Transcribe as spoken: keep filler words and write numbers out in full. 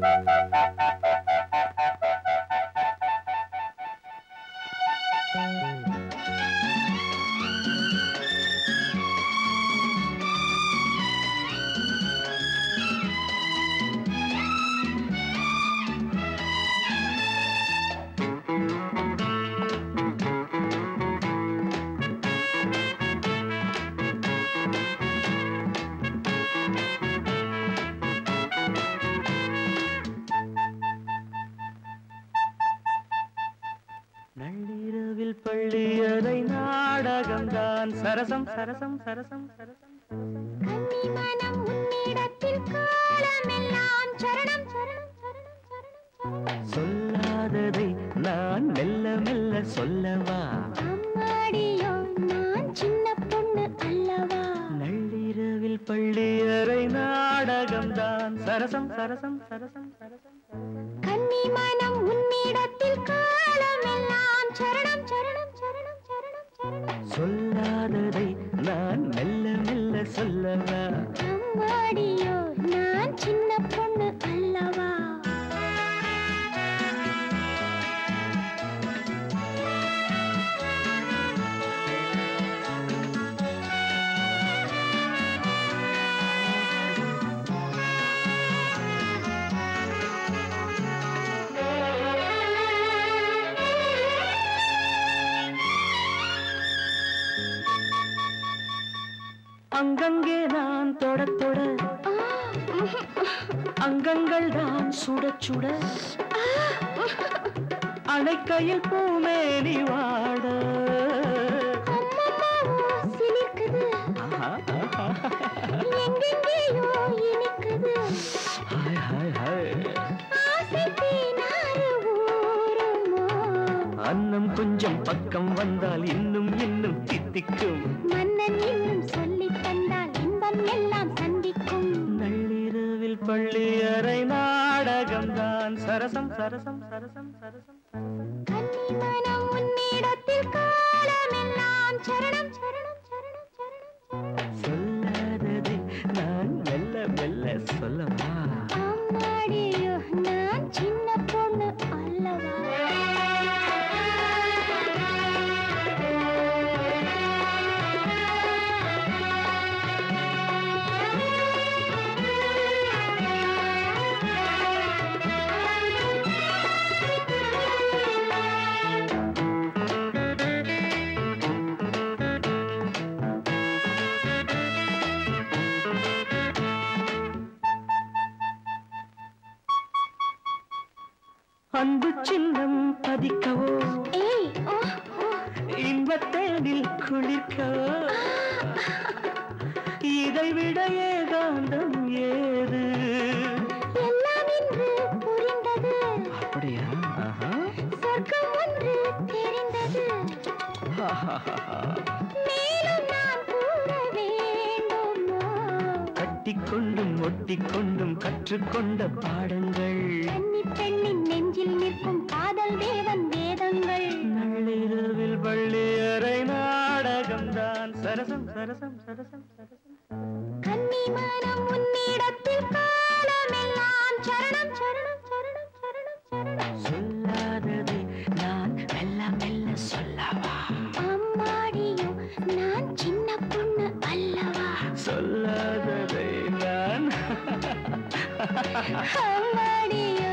பள்ளியறை நாடகம்தான் சரசம் சரசம் சரசம் சரசம் கன்னி மனம் உன்னிடத்தில் காலமெல்லாம் சரணம் சரணம் சரணம் சரணம் சொல்லாததை நான் மெல்ல மெல்ல சொல்லவா அம்மாடியோ நான் சின்ன பொண்ணு அல்லவா நள்ளிரவில் பள்ளியறை நாடகம்தான் சரசம் சரசம் சரசம் சரசம் கன்னி மனம் உன்னிடத்தில் காலமெல்லாம் சரணம் சரணம் சரணம் சரணம் சரணம் சொல்லாததை நான் மெல்ல மெல்ல சொல்லவா அம்மாடியோ நான் சின்ன பொண்ணு அல்லவா அங்கங்கே நான் தொட தொட அங்கங்கள் தான் சுட சுட அணைக்கையில் பூமேனி வாட சிலிக்குது எங்கெங்கேயோ இனிக்குது ஹாய் ஹாய் ஹாய் ஆசை தீனாறு ஊருமோ அன்னம் கொஞ்சம் பக்கம் வந்தால் இன்னும் இன்னும் தித்திக்கும் மன்னன் இன்னும் சொல்லி தந்தால் இன்பம் எல்லாம் சந்திக்கும் நள்ளிரவில் பள்ளியறை நாடகம்தான் சரசம் சரசம் சரசம் சரசம் கன்னி மனம் உன்னிடத்தில் காலமெல்லாம் சரணம் சரணம் சரணம் சரணம் சொல்லாததை நான் மெல்ல மெல்ல சொல்லவா அம்மாடியோ நான் சின்ன பொண்ணு அல்லவா அன்பு சின்னம் பதிக்கவோ ஏய் ஓ இன்பத்தேனில் குளிக்கவோ இதைவிட ஏகாந்தம் ஏது எல்லாம் இன்று புரிந்தது அப்படியா சொர்க்கம் ஒன்று தெரிந்தது மேலும் நான் கூற வேண்டுமோ கட்டிக்கொண்டும் ஒட்டிக்கொண்டும் கற்றுக்கொண்ட பாடங்கள் கன்னி பெண்ணின் நெஞ்சில் நிற்கும் காதல் தேவன் வேதங்கள் நள்ளிரவில் பள்ளியறை நாடகம்தான் சரசம் சரசம் சரசம் சரசம் கன்னி மனம் உன்னிடத்தில் காலமெல்லாம் சரணம் சரணம் சரணம் சரணம் சரணம் சொல்லாததை நான் மெல்ல மெல்ல சொல்லவா அம்மாடியோ நான் சின்ன பொண்ணு அல்லவா சொல்லாததை நான் அம்மாடியோ